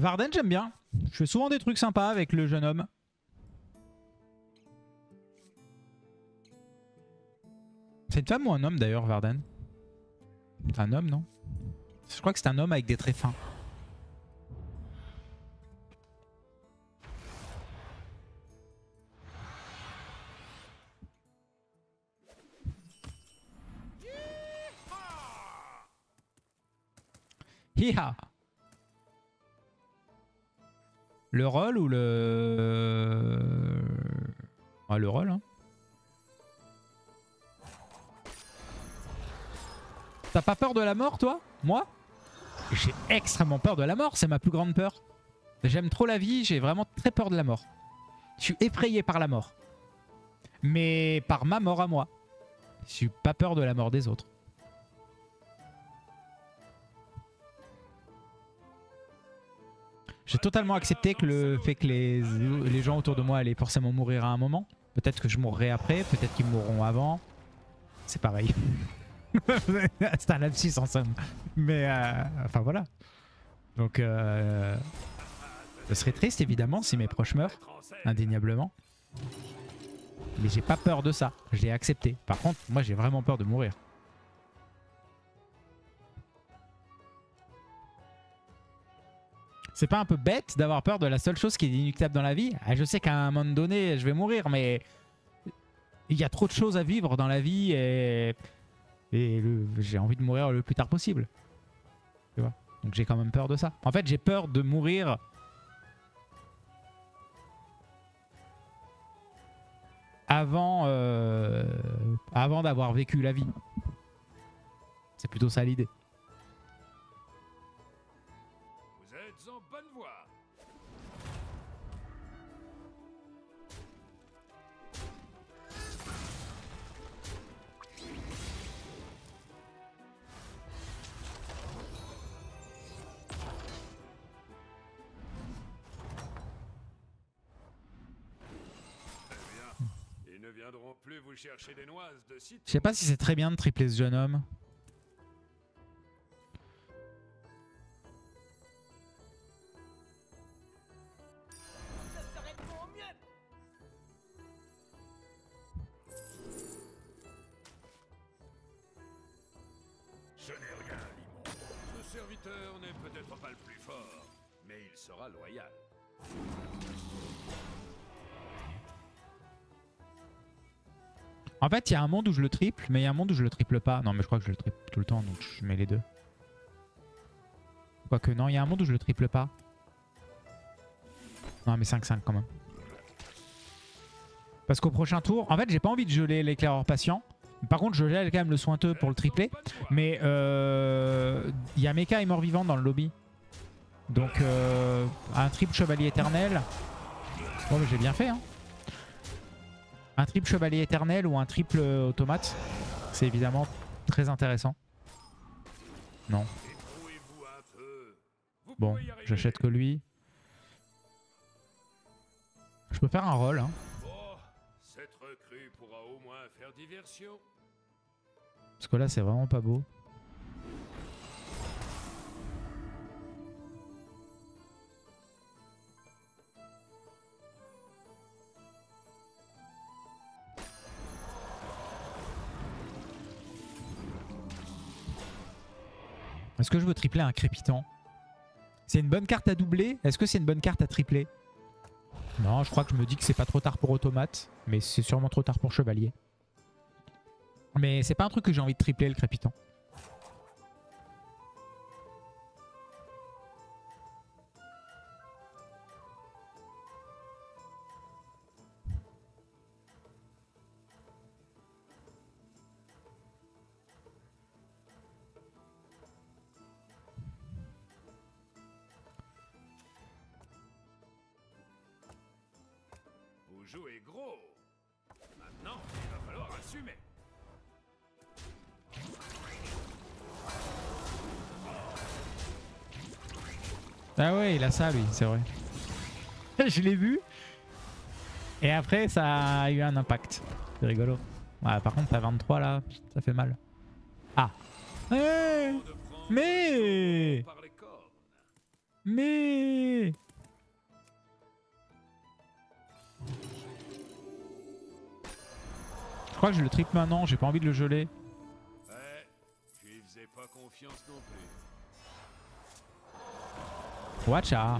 Varden, j'aime bien. Je fais souvent des trucs sympas avec le jeune homme. C'est une femme ou un homme d'ailleurs, Varden? C'est un homme, non? Je crois que c'est un homme avec des traits fins. Hiha! Le rôle ou le... Ah, le rôle, hein. T'as pas peur de la mort, toi? Moi? J'ai extrêmement peur de la mort, c'est ma plus grande peur. J'aime trop la vie, j'ai vraiment très peur de la mort. Je suis effrayé par la mort. Mais par ma mort à moi. Je suis pas peur de la mort des autres. J'ai totalement accepté que le fait que les gens autour de moi allaient forcément mourir à un moment. Peut-être que je mourrai après, peut-être qu'ils mourront avant. C'est pareil. C'est un lapsus en somme. Mais enfin voilà. Donc je serais triste évidemment si mes proches meurent, indéniablement. Mais j'ai pas peur de ça, je l'ai accepté. Par contre, moi j'ai vraiment peur de mourir. C'est pas un peu bête d'avoir peur de la seule chose qui est inéluctable dans la vie? Je sais qu'à un moment donné je vais mourir, mais il y a trop de choses à vivre dans la vie et j'ai envie de mourir le plus tard possible. Tu vois? Donc j'ai quand même peur de ça. En fait, j'ai peur de mourir avant d'avoir vécu la vie. C'est plutôt ça l'idée. Vous êtes en bonne voie. Ils ne viendront plus vous chercher des noises de sitôt. Je sais pas si c'est très bien de tripler ce jeune homme. Je n'ai rien, Limon. Ce serviteur n'est peut-être pas le plus fort, mais il sera loyal. En fait, il y a un monde où je le triple, mais il y a un monde où je le triple pas. Non, mais je crois que je le triple tout le temps, donc je mets les deux. Quoique non, il y a un monde où je le triple pas. Non, mais 5-5 quand même. Parce qu'au prochain tour, en fait, j'ai pas envie de geler l'éclaireur patient. Par contre, je gèle quand même le sointeux pour le tripler. Mais il y a Mecha et mort-vivant dans le lobby. Donc, un triple chevalier éternel. Bon, mais j'ai bien fait, hein. Un triple chevalier éternel ou un triple automate, c'est évidemment très intéressant. Non. Bon, j'achète que lui. Je peux faire un rôle, hein. Oh, cette recrue pourra au moins faire diversion. Parce que là, c'est vraiment pas beau. Est-ce que je veux tripler un crépitant? C'est une bonne carte à doubler? Est-ce que c'est une bonne carte à tripler? Non, je crois que je me dis que c'est pas trop tard pour automate. Mais c'est sûrement trop tard pour chevalier. Mais c'est pas un truc que j'ai envie de tripler, le crépitant. Vous jouez gros. Maintenant, il va falloir assumer. Ah ouais, il a ça lui, c'est vrai. Je l'ai vu. Et après, ça a eu un impact. C'est rigolo. Ouais, par contre, t'as 23 là, ça fait mal. Ah. Mais Mais... Je crois que je le triple maintenant, j'ai pas envie de le geler. Ouais, j'y faisais pas confiance non plus. Watcha.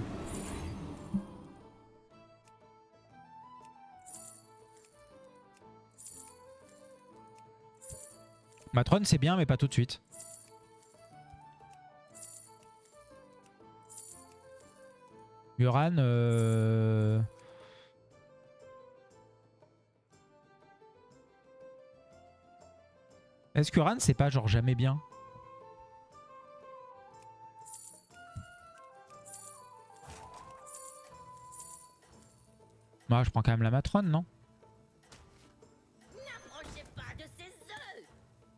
Matron c'est bien mais pas tout de suite. Uran Est-ce qu'Uran c'est pas genre jamais bien? Moi je prends quand même la matrone, non? N'approchez pas de ces œufs.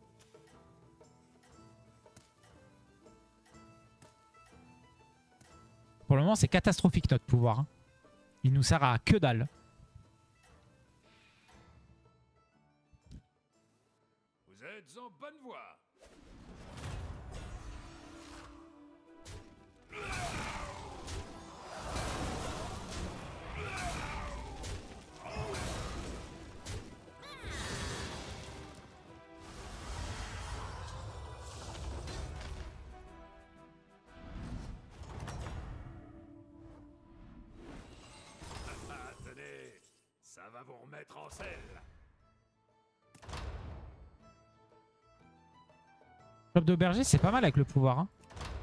Pour le moment c'est catastrophique notre pouvoir. Hein. Il nous sert à que dalle. Vous êtes en bonne voie. Ah, tenez, ça va vous remettre en selle. Club d'auberger c'est pas mal avec le pouvoir. Hein.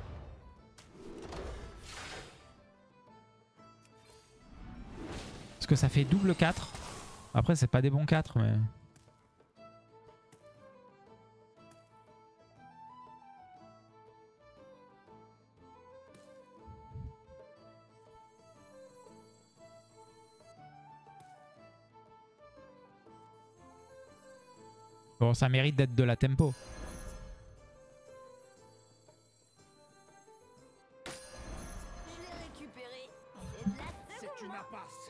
Parce que ça fait double 4. Après c'est pas des bons 4 mais... Bon ça mérite d'être de la tempo. Je l'ai récupéré. C'est de la C'est une impasse.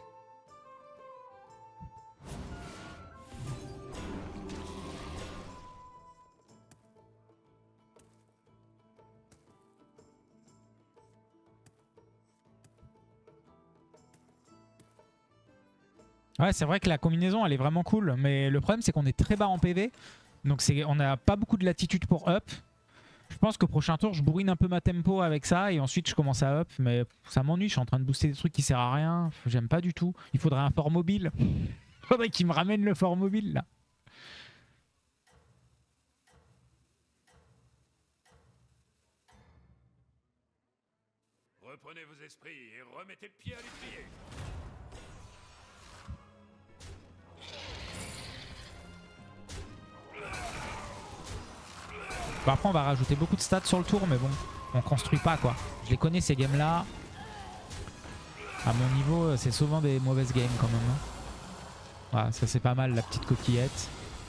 Ouais c'est vrai que la combinaison elle est vraiment cool. Mais le problème c'est qu'on est très bas en PV. Donc on n'a pas beaucoup de latitude pour up. Je pense qu'au prochain tour je bourrine un peu ma tempo avec ça. Et ensuite je commence à up. Mais ça m'ennuie, je suis en train de booster des trucs qui servent à rien. J'aime pas du tout. Il faudrait un fort mobile. Il faudrait qu'il me ramène le fort mobile là. Reprenez vos esprits et remettez le pied à l'étrier. Bon, après on va rajouter beaucoup de stats sur le tour. Mais bon, on construit pas quoi. Je les connais ces games là. À mon niveau c'est souvent des mauvaises games quand même. Hein. Voilà, ça c'est pas mal la petite coquillette.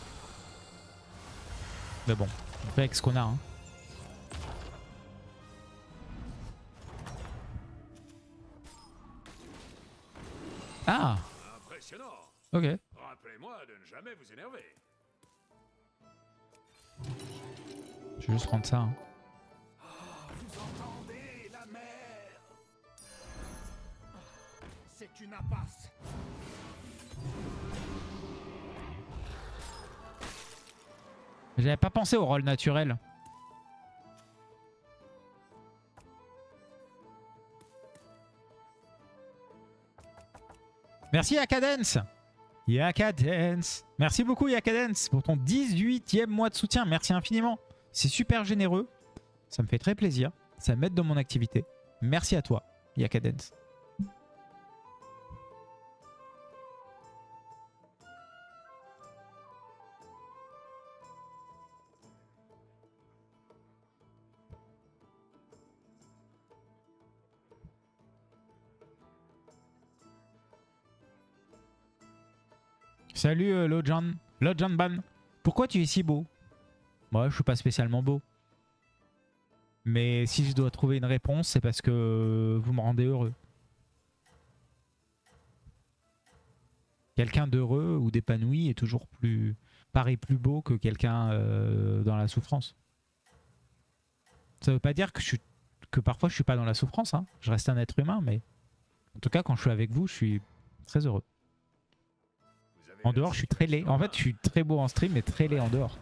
Mais bon, on fait avec ce qu'on a. Hein. Ah, Impressionnant. ok. Rappelez-moi de ne jamais vous énerver. Je vais juste prendre ça. Hein. Vous entendez la mer? C'est une impasse. J'avais pas pensé au rôle naturel. Merci Yakadence. Yakadence. Merci beaucoup Yakadence pour ton 18e mois de soutien. Merci infiniment. C'est super généreux. Ça me fait très plaisir. Ça m'aide dans mon activité. Merci à toi Yakadence. Salut Lojan. Lojan Ban. Pourquoi tu es si beau? Moi, je suis pas spécialement beau. Mais si je dois trouver une réponse, c'est parce que vous me rendez heureux. Quelqu'un d'heureux ou d'épanoui est toujours paraît plus beau que quelqu'un dans la souffrance. Ça veut pas dire que que parfois je suis pas dans la souffrance, hein. Je reste un être humain, mais en tout cas quand je suis avec vous, je suis très heureux. Vous avez En dehors, la je suis très laid. En fait, je suis très beau en stream, mais très laid en dehors.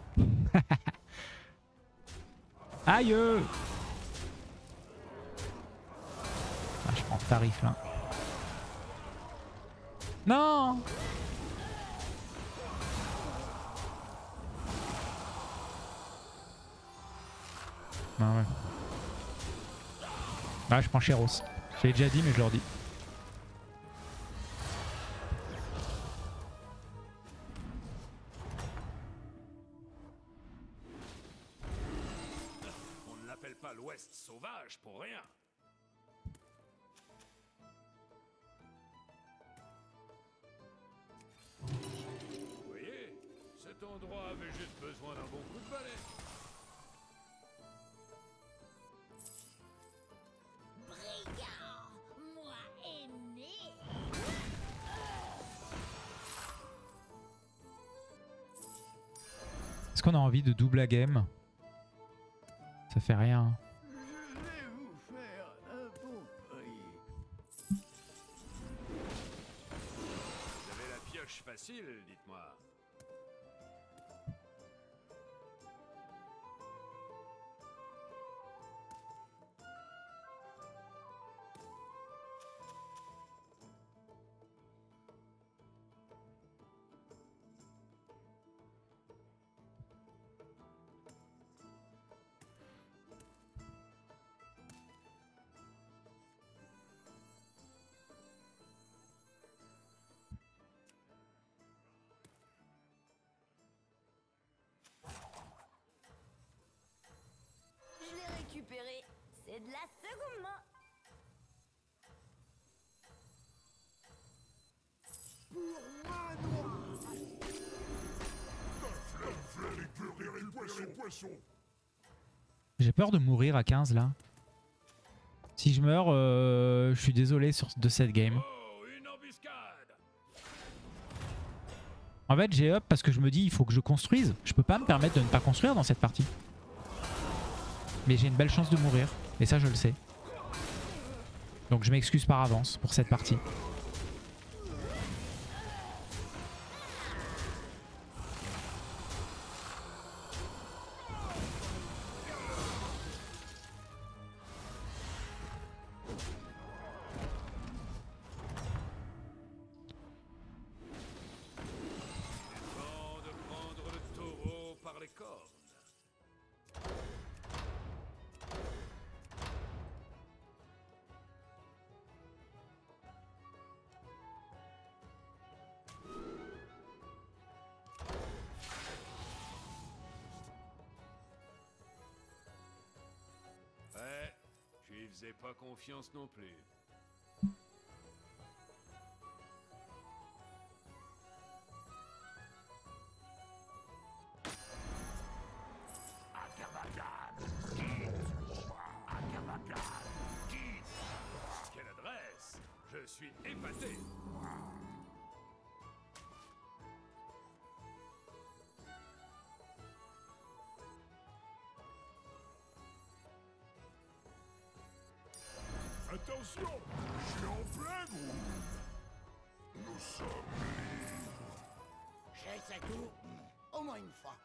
Aïe! Ah, je prends tarif là. Non! Ah ouais. Ah, je prends Chéros. Je l'ai déjà dit, mais je leur dis. On ne l'appelle pas l'Ouest sauvage pour rien. Vous voyez, cet endroit avait juste besoin d'un bon coup de balai. Brigand, moi aîné. Est-ce qu'on a envie de double la game? Ça fait rien. Je vais vous faire un bon prix. Vous avez la pioche facile, dites-moi. Je l'ai récupéré. C'est de la seconde main. J'ai peur de mourir à 15 là. Si je meurs, je suis désolé de cette game. Oh, une embuscade! En fait, j'ai up parce que je me dis il faut que je construise. Je peux pas me permettre de ne pas construire dans cette partie. Mais j'ai une belle chance de mourir. Et ça, je le sais. Donc je m'excuse par avance pour cette partie. Temps de prendre le taureau par les cornes. Ouais, je lui faisais pas confiance non plus. Quelle adresse! Je suis épaté! Attention, je suis en plein groove. Nous sommes libres. J'essaie tout, au moins une fois.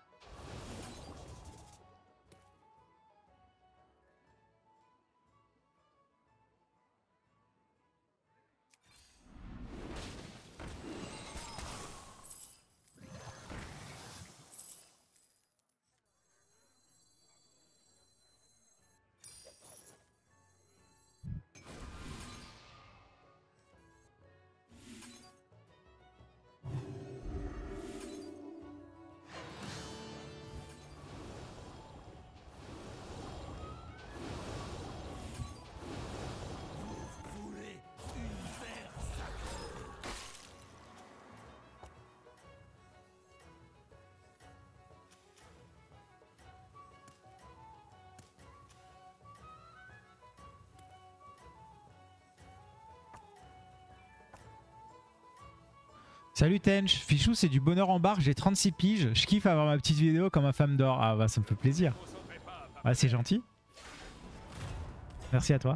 Vous voulez une verre sacrée? Salut Tench, Fichou c'est du bonheur en barre, j'ai 36 piges, je kiffe avoir ma petite vidéo comme ma femme d'or. Ah bah ça me fait plaisir. Concentrez pas, Ah c'est gentil. Merci à toi.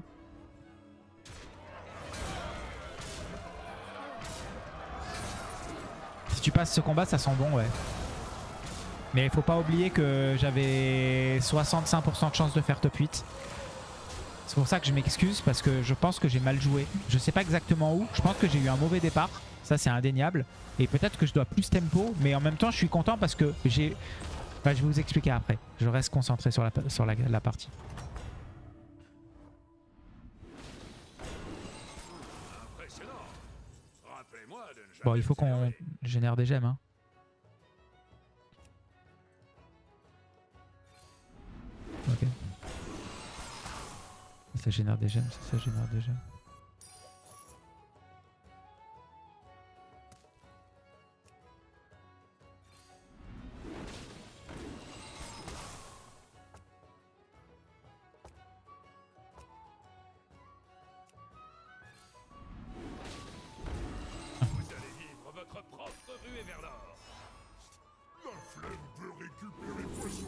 Si tu passes ce combat, ça sent bon, ouais. Mais il faut pas oublier que j'avais 65% de chance de faire top 8. C'est pour ça que je m'excuse, parce que je pense que j'ai mal joué. Je sais pas exactement où. Je pense que j'ai eu un mauvais départ. Ça, c'est indéniable. Et peut-être que je dois plus tempo. Mais en même temps, je suis content parce que j'ai... Enfin, je vais vous expliquer après. Je reste concentré sur la partie. Impressionnant. Rappelez-moi de ne jamais Bon, il faut se qu'on leurrer. génère des gemmes, hein. Ok. Ça génère des gemmes, ça génère des gemmes. Vous allez vivre votre propre ruée vers l'or. La flemme peut récupérer poisson.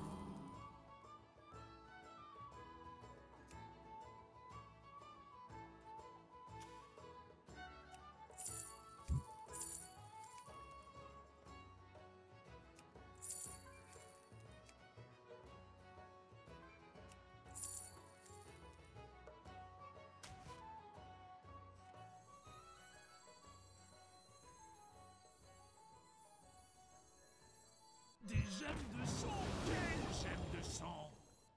Des gemmes de sang. Quelles gemmes de sang?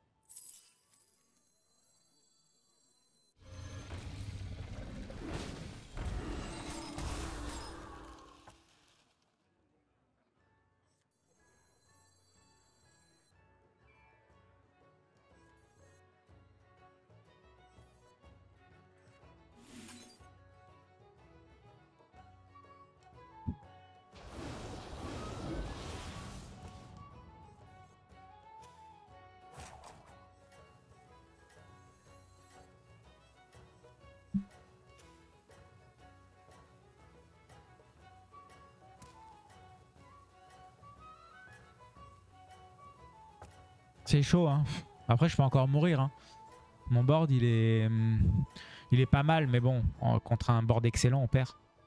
C'est chaud, hein. Après, je peux encore mourir, hein. Mon board, il est pas mal, mais bon, contre un board excellent, on perd.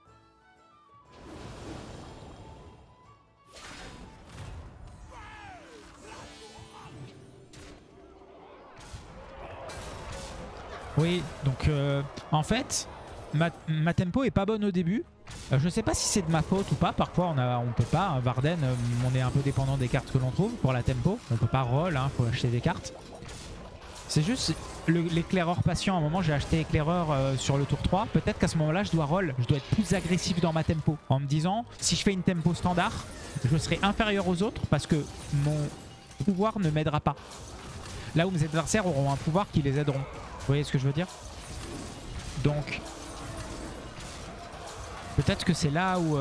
Oui, donc en fait, ma tempo est pas bonne au début. Je sais pas si c'est de ma faute ou pas. Parfois, on peut pas. Hein. Varden, on est un peu dépendant des cartes que l'on trouve pour la tempo. On peut pas roll, hein, faut acheter des cartes. C'est juste l'éclaireur patient. À un moment, j'ai acheté éclaireur sur le tour 3. Peut-être qu'à ce moment-là, je dois roll. Je dois être plus agressif dans ma tempo. En me disant, si je fais une tempo standard, je serai inférieur aux autres parce que mon pouvoir ne m'aidera pas. Là où mes adversaires auront un pouvoir qui les aideront. Vous voyez ce que je veux dire? Donc, peut-être que c'est là où...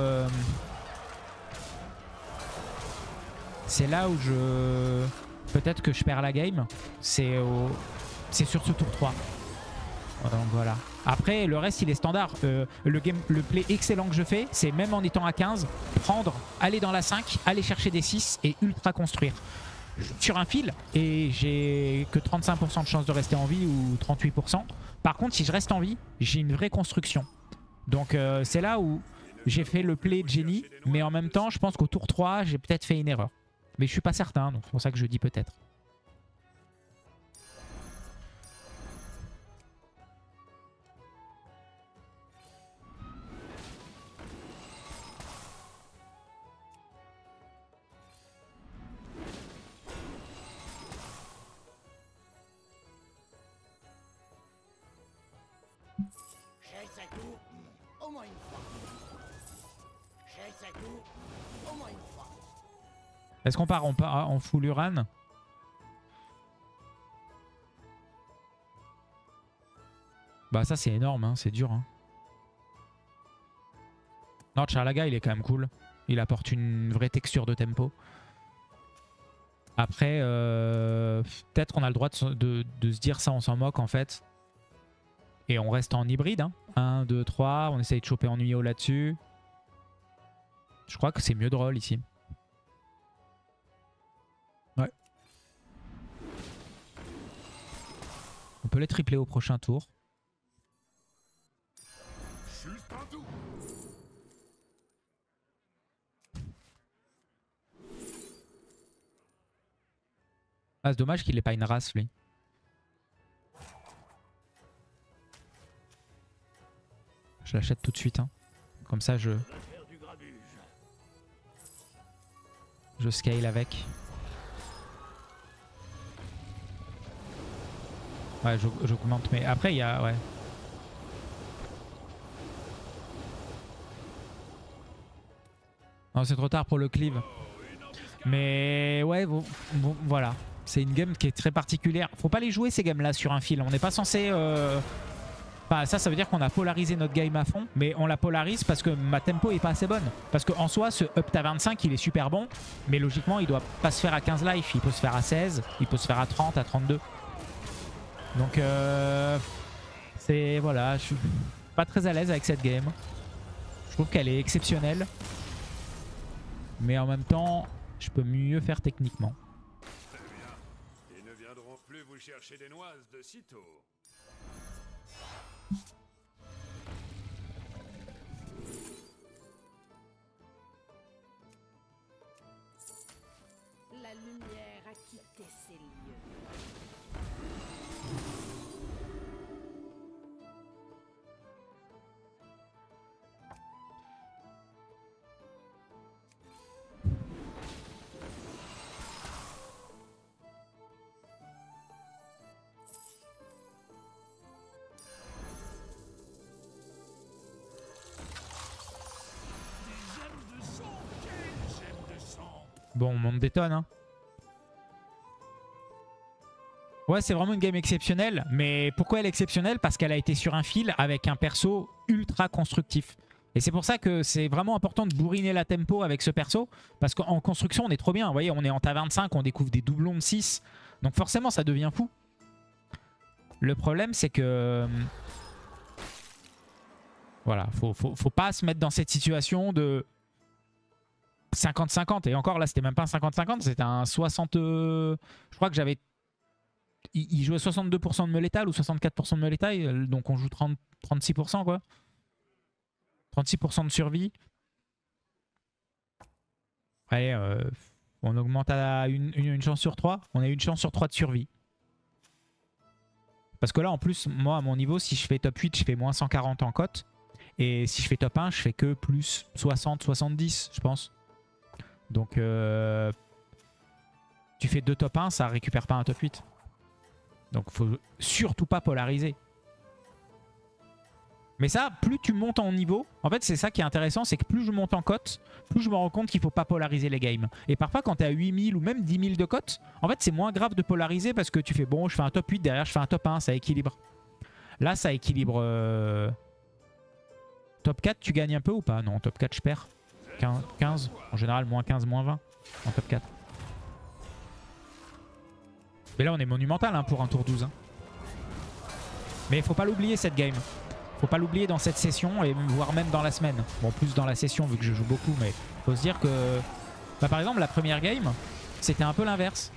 c'est là où je... Peut-être que je perds la game. C'est sur ce tour 3. Donc voilà. Après, le reste, il est standard. Le play excellent que je fais, c'est même en étant à 15, prendre, aller dans la 5, aller chercher des 6 et ultra construire. Sur un fil, et j'ai que 35% de chance de rester en vie ou 38%. Par contre, si je reste en vie, j'ai une vraie construction. Donc c'est là où j'ai fait le play de génie, mais en même temps, je pense qu'au tour 3, j'ai peut-être fait une erreur. Mais je suis pas certain, donc c'est pour ça que je dis peut-être. J'ai ça tout, au moins une fois. J'ai ça tout, au moins une fois. Est-ce qu'on part en full Uran? Bah ça c'est énorme, hein, c'est dur. Hein. Non, Charlaga il est quand même cool. Il apporte une vraie texture de tempo. Après, peut-être qu'on a le droit de se dire ça, on s'en moque en fait. Et on reste en hybride. Hein. 1, 2, 3, on essaye de choper Ennuyeux là-dessus. Je crois que c'est mieux de roll ici. Ouais. peut les tripler au prochain tour. Juste un doux. Ah, c'est dommage qu'il ait pas une race, lui. Je l'achète tout de suite. Hein. Comme ça, je scale avec. Ouais, j'augmente. Mais après, il y a... Ouais. Non, c'est trop tard pour le cleave. Mais ouais, bon, voilà. C'est une game qui est très particulière. Faut pas les jouer ces games là sur un fil. On n'est pas censé... Enfin, ça veut dire qu'on a polarisé notre game à fond. Mais on la polarise parce que ma tempo est pas assez bonne. Parce qu'en soi, ce up à 25, il est super bon. Mais logiquement, il doit pas se faire à 15 life. Il peut se faire à 16. Il peut se faire à 30, à 32. Donc c'est... Voilà, je suis pas très à l'aise avec cette game. Je trouve qu'elle est exceptionnelle. Mais en même temps, je peux mieux faire techniquement. Très bien. Ils ne viendront plus vous chercher des noises de sitôt. La lumière a quitté ces lieux. Bon, on monte des tonnes. Hein. Ouais, c'est vraiment une game exceptionnelle. Mais pourquoi elle est exceptionnelle? Parce qu'elle a été sur un fil avec un perso ultra constructif. Et c'est pour ça que c'est vraiment important de bourriner la tempo avec ce perso. Parce qu'en construction, on est trop bien. Vous voyez, on est en ta 25, on découvre des doublons de 6. Donc forcément, ça devient fou. Le problème, c'est que... Voilà, faut pas se mettre dans cette situation de 50-50. Et encore là, c'était même pas un 50-50, c'était un 60... Je crois que j'avais... Il jouait 62% de me létal ou 64% de me létal, donc on joue 36% quoi. 36% de survie. Allez, on augmente à une chance sur 3. On a une chance sur 3 de survie. Parce que là, en plus, moi, à mon niveau, si je fais top 8, je fais moins 140 en cote. Et si je fais top 1, je fais que plus 60-70, je pense. Donc, tu fais 2 top 1, ça récupère pas un top 8. Donc, faut surtout pas polariser. Mais ça, plus tu montes en niveau, en fait, c'est ça qui est intéressant, c'est que plus je monte en cote, plus je me rends compte qu'il faut pas polariser les games. Et parfois, quand tu es à 8000 ou même 10 000 de cote, en fait, c'est moins grave de polariser parce que tu fais, bon, je fais un top 8, derrière, je fais un top 1, ça équilibre. Là, ça équilibre... Top 4, tu gagnes un peu ou pas? Non, top 4, je perds. 15, en général, moins 15, moins 20 en top 4. Mais là, on est monumental hein, pour un tour 12. Hein. Mais il faut pas l'oublier, cette game. Faut pas l'oublier dans cette session, et voire même dans la semaine. Bon, plus dans la session, vu que je joue beaucoup, mais faut se dire que... Bah, par exemple, la première game, c'était un peu l'inverse.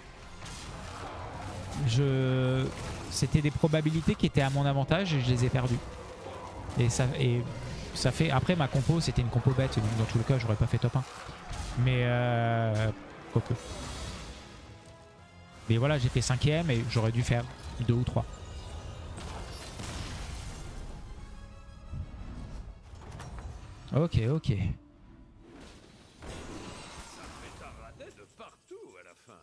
C'était des probabilités qui étaient à mon avantage, et je les ai perdues. Et ça fait... Après, ma compo, c'était une compo bête, donc dans tous les cas, j'aurais pas fait top 1. Mais... Quoique. Mais voilà, j'ai fait 5ème et j'aurais dû faire 2 ou 3. Ok, ok. Ça fait tarader de partout à la fin.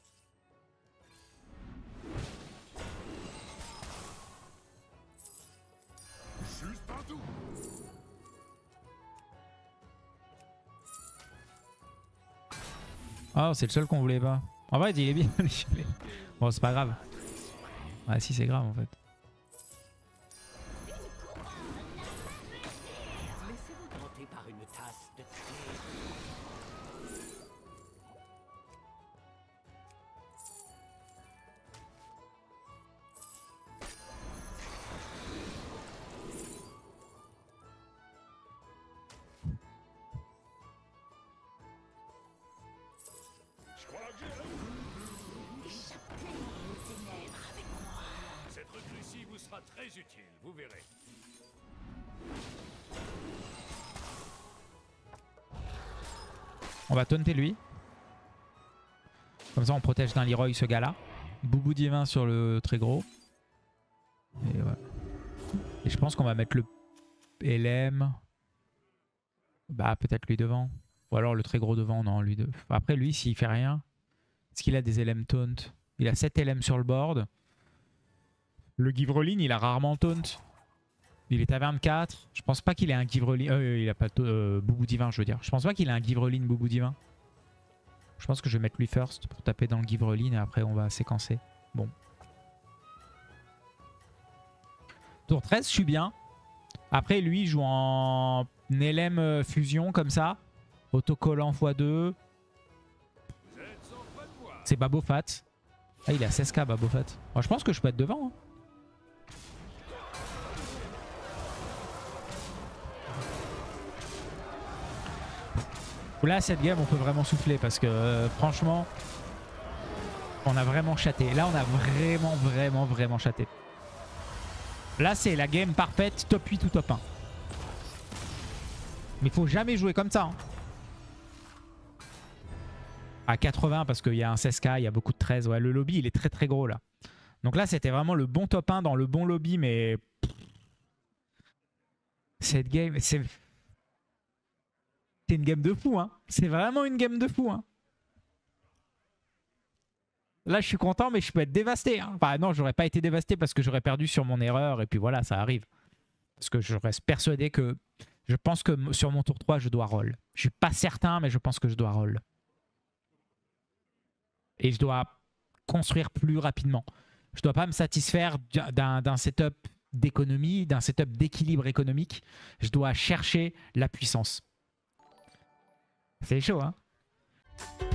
Juste un doux. Oh, c'est le seul qu'on voulait pas. En vrai, il est bien. Bon, c'est pas grave. Ah si, c'est grave en fait. Laissez-vous tenter par une tasse de thé. Cette recrue très utile, vous verrez. On va taunter lui. Comme ça, on protège d'un Leroy ce gars-là. Boubou divin sur le très gros. Et voilà. Et je pense qu'on va mettre le LM. Bah, peut-être lui devant. Ou alors le très gros devant. Non, lui devant. Après, lui, s'il fait rien. Est-ce qu'il a des LM taunt? Il a 7 LM sur le board. Le Givrolin, il a rarement taunt. Il est à 24. Je pense pas qu'il ait un Givrolin. Il a pas Boubou divin, je veux dire. Je pense pas qu'il ait un Givrolin Boubou divin. Je pense que je vais mettre lui first pour taper dans le Givrolin et après on va séquencer. Bon. Tour 13, je suis bien. Après, lui, il joue en LM fusion comme ça. Autocollant x2. C'est Babofat. Ah, il a 16k Babofat. Bon, je pense que je peux être devant. Hein. Là, cette game, on peut vraiment souffler parce que franchement, on a vraiment chaté. Là, on a vraiment chaté. Là, c'est la game parfaite, top 8 ou top 1. Mais il faut jamais jouer comme ça. Hein. À 80 parce qu'il y a un 16k, il y a beaucoup de 13. Ouais, le lobby, il est très gros là. Donc là, c'était vraiment le bon top 1 dans le bon lobby, mais... Cette game, c'est une game de fou. Hein. C'est vraiment une game de fou. Hein. Là, je suis content, mais je peux être dévasté. Hein. Enfin, non, j'aurais pas été dévasté parce que j'aurais perdu sur mon erreur. Et puis voilà, ça arrive. Parce que je reste persuadé que... Je pense que sur mon tour 3, je dois roll. Je suis pas certain, mais je pense que je dois roll. Et je dois construire plus rapidement. Je dois pas me satisfaire d'un setup d'économie, d'un setup d'équilibre économique. Je dois chercher la puissance. C'est chaud, hein?